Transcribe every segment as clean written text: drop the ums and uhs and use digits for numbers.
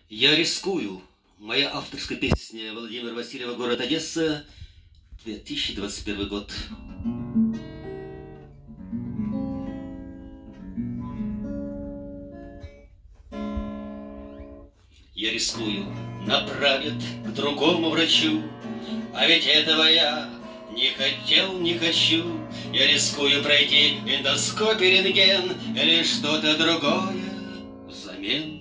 Я рискую. Моя авторская песня Владимира Васильева, город Одесса, 2021 год. Я рискую, направят к другому врачу, а ведь этого я не хотел, не хочу. Я рискую пройти эндоскопий, рентген или что-то другое взамен.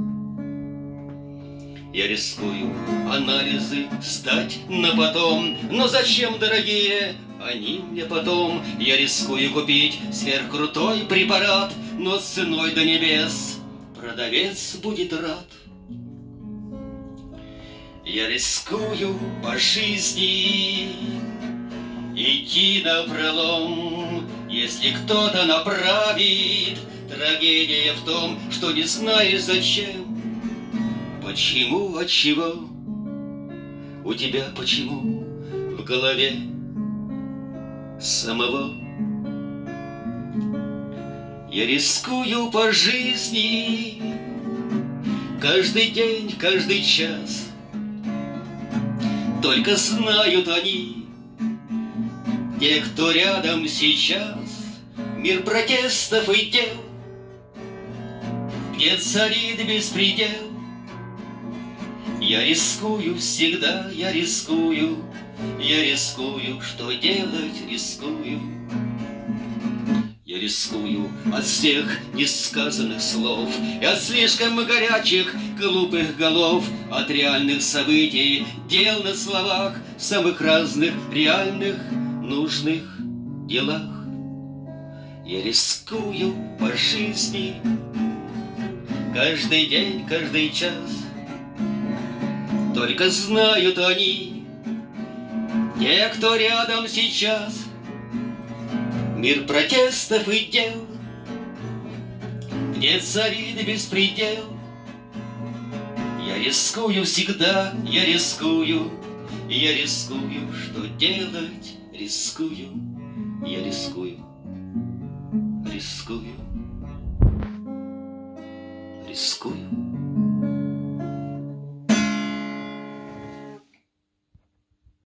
Я рискую анализы сдать на потом, но зачем, дорогие, они мне потом? Я рискую купить сверхкрутой препарат, но с ценой до небес продавец будет рад. Я рискую по жизни идти напролом, если кто-то направит. Трагедия в том, что не знаешь зачем. Почему, отчего, у тебя почему в голове самого? Я рискую по жизни каждый день, каждый час. Только знают они, те, кто рядом сейчас, мир протестов и дел, где царит беспредел. Я рискую всегда, я рискую, что делать рискую. Я рискую от всех несказанных слов и от слишком горячих, глупых голов, от реальных событий, дел на словах, в самых разных реальных, нужных делах. Я рискую по жизни каждый день, каждый час. Только знают они, те, кто рядом сейчас, мир протестов и дел, где царит беспредел. Я рискую всегда, я рискую, что делать рискую. Я рискую, рискую.